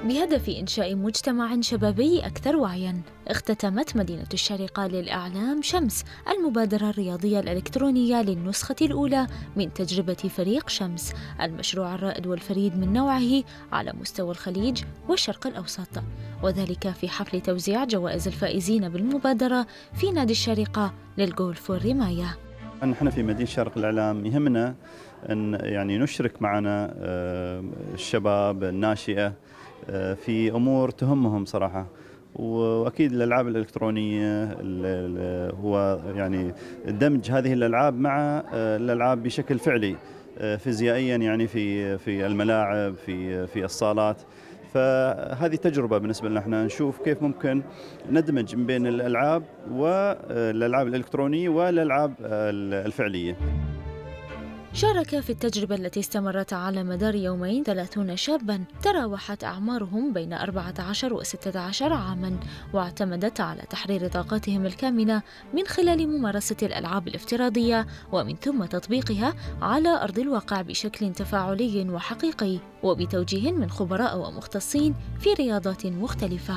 بهدف إنشاء مجتمع شبابي أكثر وعياً، اختتمت مدينة الشارقة للإعلام شمس المبادرة الرياضية الإلكترونية للنسخة الأولى من تجربة فريق شمس، المشروع الرائد والفريد من نوعه على مستوى الخليج والشرق الأوسط، وذلك في حفل توزيع جوائز الفائزين بالمبادرة في نادي الشارقة للجولف والرماية. نحن في مدينة شرق الإعلام يهمنا أن نشرك معنا الشباب الناشئة في أمور تهمهم صراحة، وأكيد الألعاب الإلكترونية هو دمج هذه الألعاب مع الألعاب بشكل فعلي فيزيائيا في الملاعب في الصالات. فهذه تجربة بالنسبة لنا، احنا نشوف كيف ممكن ندمج بين الألعاب والألعاب الإلكترونية والألعاب الفعلية. شارك في التجربة التي استمرت على مدار يومين 30 شاباً تراوحت أعمارهم بين 14 و16 عاماً، واعتمدت على تحرير طاقتهم الكامنة من خلال ممارسة الألعاب الافتراضية ومن ثم تطبيقها على أرض الواقع بشكل تفاعلي وحقيقي وبتوجيه من خبراء ومختصين في رياضات مختلفة.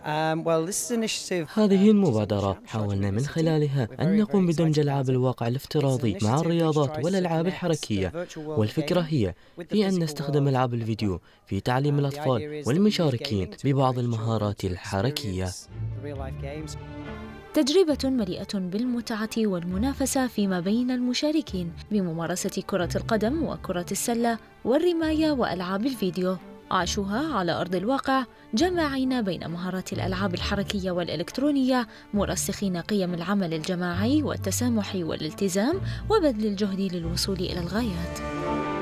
هذه المبادرة حاولنا من خلالها أن نقوم بدمج ألعاب الواقع الافتراضي مع الرياضات والألعاب الحركية، والفكرة هي في أن نستخدم ألعاب الفيديو في تعليم الأطفال والمشاركين ببعض المهارات الحركية. تجربة مليئة بالمتعة والمنافسة فيما بين المشاركين بممارسة كرة القدم وكرة السلة والرماية وألعاب الفيديو، عاشوها على أرض الواقع جامعين بين مهارات الألعاب الحركية والإلكترونية، مرسخين قيم العمل الجماعي والتسامح والالتزام وبذل الجهد للوصول إلى الغايات.